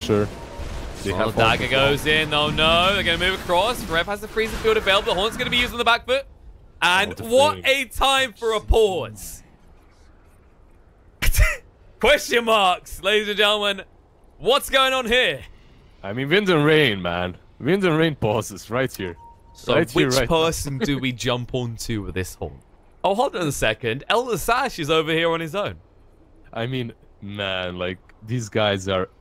Archer. They have Dagger goes in. Oh no, they're going to move across. Rev has the freezing field available. The Horn's going to be used on the back foot. And what a time for a pause. Question marks, ladies and gentlemen. What's going on here? I mean, wind and rain, man. Wind and rain pauses right here. So right which here, right person do we jump onto with this Horn? Oh, hold on a second. Elder Sash is over here on his own. I mean, man, like, these guys are